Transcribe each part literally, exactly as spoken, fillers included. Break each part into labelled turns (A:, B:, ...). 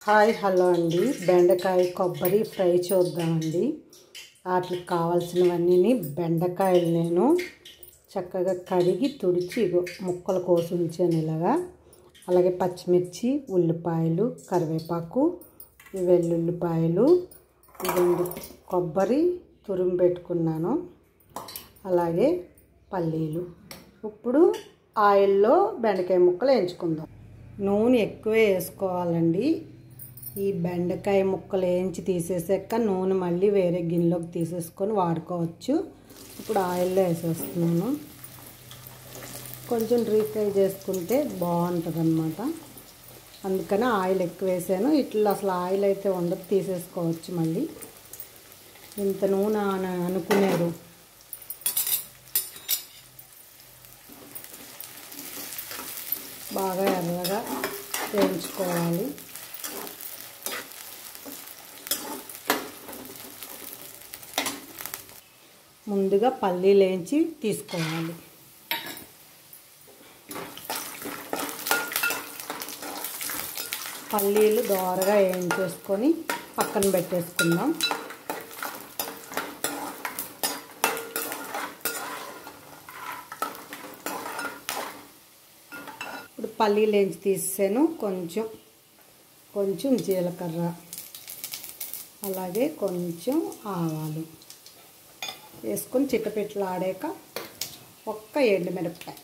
A: Hi hello అండి. బెండకాయ కొబ్బరి ఫ్రై చూద్దామండి. వాటికి కావాల్సినవన్నీ బెండకాయలు నేను చక్కగా కడిగి తుడిచి ముక్కలు కోసి ఉంచాను ఇలాగా. అలాగే పచ్చిమిర్చి, ఉల్లిపాయలు, కరివేపాకు, వెల్లుల్లిపాయలు, రెండు కొబ్బరి తురుము పెట్టుకున్నాను, అలాగే పల్లీలు. ఇప్పుడు ఆయిల్లో బెండకాయ ముక్కలు వేయించుకుందాం. నూనె ఎక్కువే వేసుకోవాలండి. ఈ బెండకాయ ముక్కలు వేయించి తీసేసాక నూనె మళ్ళీ వేరే గిన్నెలోకి తీసేసుకొని వాడుకోవచ్చు. ఇప్పుడు ఆయిల్లో వేసేస్తున్నాను. కొంచెం డీప్ ఫ్రై చేసుకుంటే బాగుంటుంది అన్నమాట. అందుకని ఆయిల్ ఎక్కువ వేసాను. ఇట్లా అసలు ఆయిల్ అయితే ఉండదు, తీసేసుకోవచ్చు. మళ్ళీ ఇంత నూనె అని అనుకునేరు. బాగా ఎర్రగా వేయించుకోవాలి. ముందుగా పల్లీలు వేయించి తీసుకోవాలి. పల్లీలు దోరగా వేయించేసుకొని పక్కన పెట్టేసుకుందాం. ఇప్పుడు పల్లీలు వేయించి తీసాను. కొంచెం కొంచెం జీలకర్ర, అలాగే కొంచెం ఆవాలు వేసుకొని చిట్టపెట్టలు ఆడాక ఒక్క ఎండుమిరపకాయ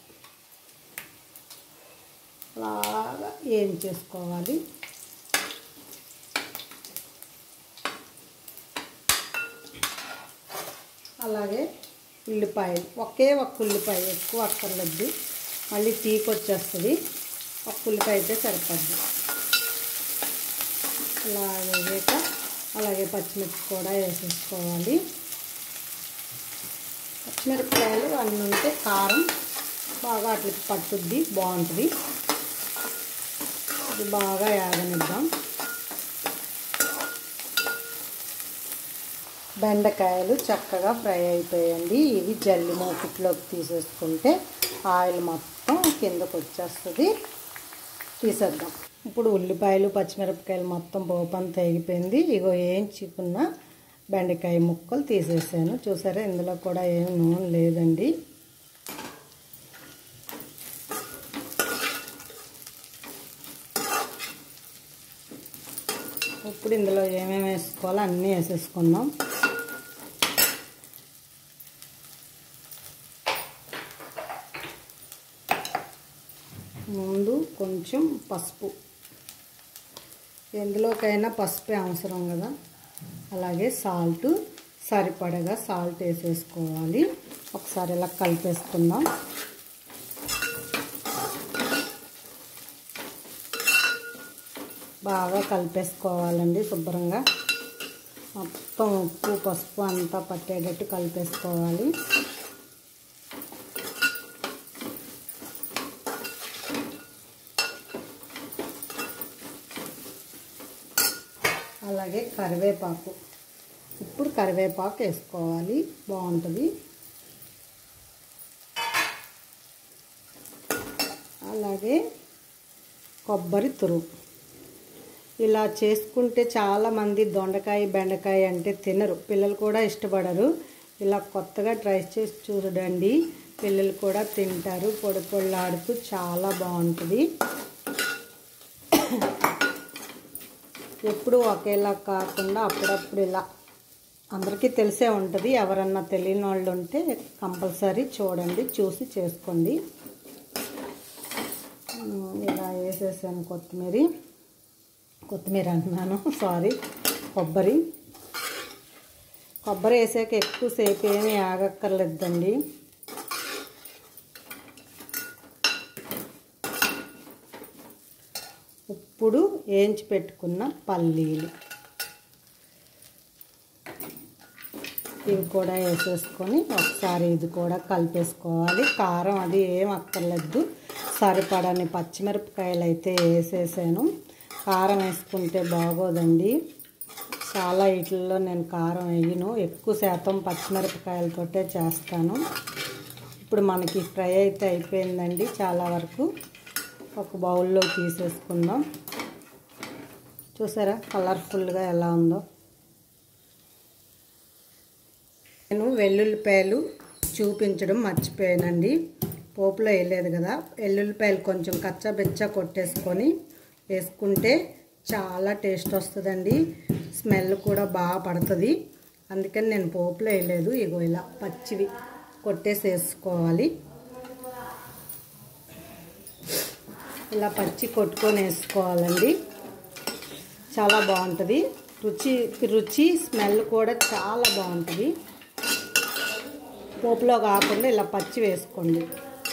A: అలాగా వేయించేసుకోవాలి. అలాగే ఉల్లిపాయలు, ఒకే ఒక్క ఉల్లిపాయ, ఎక్కువ అక్కర్లేదు, మళ్ళీ తీపి వచ్చేస్తుంది. ఒక్క ఉల్లిపాయ అయితే సరిపోద్ది. అలా వేసాక అలాగే పచ్చిమిర్చి కూడా వేసేసుకోవాలి. పచ్చిమిరపకాయలు అన్నీ ఉంటే కారం బాగా అట్లకి పట్టుద్ది, బాగుంటుంది. ఇది బాగా యాగనిద్దాం. బెండకాయలు చక్కగా ఫ్రై అయిపోయాయండి. ఇవి జల్లి మూకుట్లోకి తీసేసుకుంటే ఆయిల్ మొత్తం కిందకు వచ్చేస్తుంది. తీసేద్దాం. ఇప్పుడు ఉల్లిపాయలు, పచ్చిమిరపకాయలు మొత్తం పోపంతా తెగిపోయింది. ఇగో వేయించుకున్న బెండకాయ ముక్కలు తీసేసాను. చూసారా, ఇందులో కూడా ఏం నూనె లేదండి. ఇప్పుడు ఇందులో ఏమేమి వేసుకోవాలో అన్నీ వేసేసుకుందాం. ముందు కొంచెం పసుపు, ఎందులోకైనా పసుపే అవసరం కదా. అలాగే సాల్ట్, సరిపడగా సాల్ట్ వేసేసుకోవాలి. ఒకసారి ఇలా కలిపేసుకుందాం. బాగా కలిపేసుకోవాలండి శుభ్రంగా. మొత్తం ఉప్పు పసుపు అంతా పట్టేటట్టు కలిపేసుకోవాలి. అలాగే కరివేపాకు, ఇప్పుడు కరివేపాకు వేసుకోవాలి, బాగుంటుంది. అలాగే కొబ్బరి తురుము. ఇలా చేసుకుంటే చాలామంది దొండకాయ బెండకాయ అంటే తినరు, పిల్లలు కూడా ఇష్టపడరు. ఇలా కొత్తగా ట్రై చేసి చూడండి, పిల్లలు కూడా తింటారు. పొడి పొడిలాడుతూ చాలా బాగుంటుంది. ఎప్పుడు ఒకేలా కాకుండా అప్పుడప్పుడు ఇలా, అందరికీ తెలిసే ఉంటుంది. ఎవరన్నా తెలియని వాళ్ళు ఉంటే కంపల్సరీ చూడండి, చూసి చేసుకోండి. ఇలా వేసేసాను కొత్తిమీర కొత్తిమీర అంటున్నాను సారీ కొబ్బరి కొబ్బరి వేసాక ఎక్కువసేపు ఏమీ ఆగక్కర్లేదండి. ఇప్పుడు వేయించి పెట్టుకున్న పల్లీలు ఇవి కూడా వేసేసుకొని ఒకసారి ఇది కూడా కలిపేసుకోవాలి. కారం అది ఏం అక్కర్లేదు, సరిపడని పచ్చిమిరపకాయలు అయితే వేసేసాను. కారం వేసుకుంటే బాగోదండి. చాలా వీటిల్లో నేను కారం వేయను, ఎక్కువ శాతం పచ్చిమిరపకాయలతోటే చేస్తాను. ఇప్పుడు మనకి ఫ్రై అయితే అయిపోయిందండి చాలా వరకు. ఒక బౌల్లో తీసేసుకుందాం. చూసారా కలర్ఫుల్గా ఎలా ఉందో. నేను వెల్లుల్లిపాయలు చూపించడం మర్చిపోయానండి. పోపులో వేయలేదు కదా. వెల్లుల్లిపాయలు కొంచెం కచ్చాబెచ్చా కొట్టేసుకొని వేసుకుంటే చాలా టేస్ట్ వస్తుందండి. స్మెల్ కూడా బాగా పడుతుంది. అందుకని నేను పోపులో వేయలేదు. ఇగో ఇలా పచ్చివి కొట్టేసి వేసుకోవాలి. ఇలా పచ్చి కొట్టుకొని వేసుకోవాలండి. చాలా బాగుంటుంది. రుచి రుచి స్మెల్ కూడా చాలా బాగుంటుంది. పోపులో కాకుండా ఇలా పచ్చి వేసుకోండి.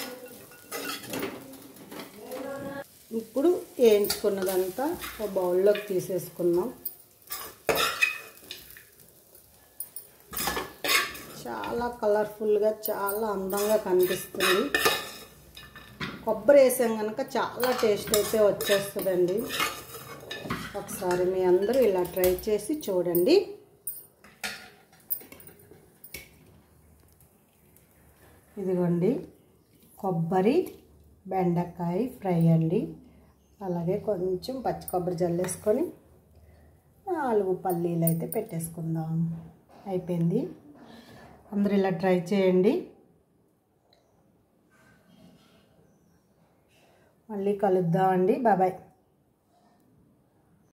A: ఇప్పుడు వేయించుకున్నదంతా ఒక బౌల్లోకి తీసేసుకుందాం. చాలా కలర్ఫుల్గా చాలా అందంగా కనిపిస్తుంది. కొబ్బరి వేసాం కనుక చాలా టేస్ట్ అయితే వచ్చేస్తుందండి. ఒకసారి మీ అందరూ ఇలా ట్రై చేసి చూడండి. ఇదిగోండి కొబ్బరి బెండకాయ ఫ్రై అండి. అలాగే కొంచెం పచ్చి కొబ్బరి జల్లేసుకొని నాలుగు పల్లీలు అయితే పెట్టేసుకుందాం. అయిపోయింది. అందరూ ఇలా ట్రై చేయండి. మళ్ళీ కలుద్దామండి. Bye bye.